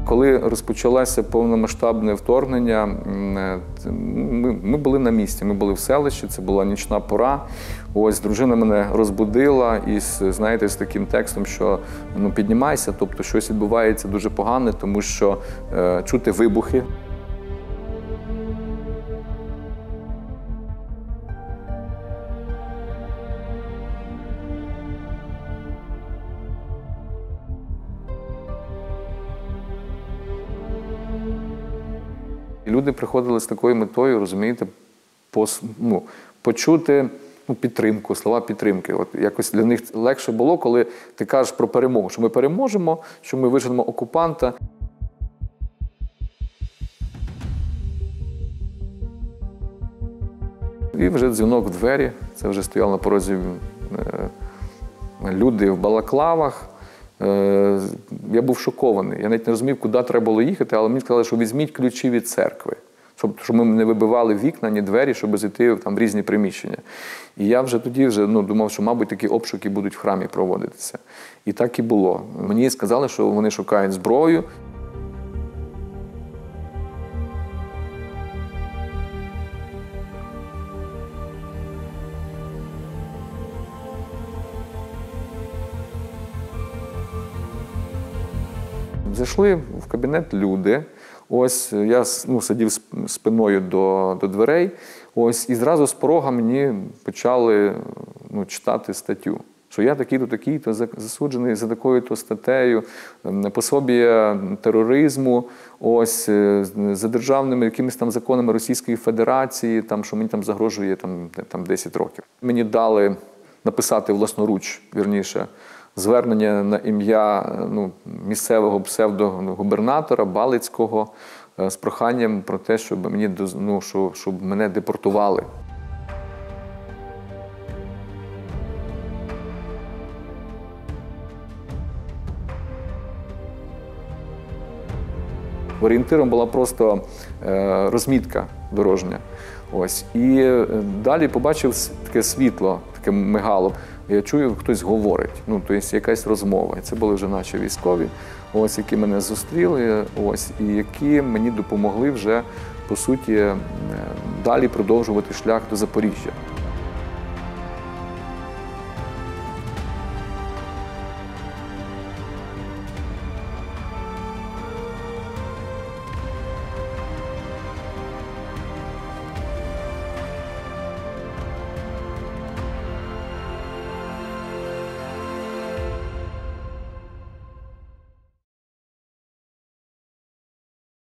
Коли розпочалося повномасштабне вторгнення, ми були на місці, ми були в селищі, це була нічна пора. Ось дружина мене розбудила з таким текстом, що піднімайся, тобто щось відбувається дуже погане, тому що чути вибухи. Люди приходили з такою метою, розумієте, почути підтримку, слова підтримки. От якось для них легше було, коли ти кажеш про перемогу, що ми переможемо, що ми виженемо окупанта. І вже дзвінок в двері, це вже стояли на порозі люди в балаклавах. Я був шокований. Я навіть не розумів, куди треба було їхати, але мені сказали, що візьміть ключі від церкви, щоб ми не вибивали вікна, ні двері, щоб зайти в різні приміщення. І я вже тоді думав, що, мабуть, такі обшуки будуть в храмі проводитися. І так і було. Мені сказали, що вони шукають зброю. Зайшли в кабінет люди, ось я сидів спиною до дверей, ось і зразу з порога мені почали читати статтю, що я такий-то, такий-то, засуджений за такою-то статтею, пособія тероризму, ось за державними якимись там законами Російської Федерації, що мені там загрожує 10 років. Мені дали написати власноруч, вірніше, звернення на ім'я місцевого псевдогубернатора Балицького з проханням про те, щоб мене депортували. Орієнтиром була просто розмітка дорожня. Ось. І далі побачив таке світло, таке мигало. Я чую, хтось говорить, тобто якась розмова. І це були вже наші військові, ось, які мене зустріли, ось, і які мені допомогли вже, по суті, далі продовжувати шлях до Запоріжжя.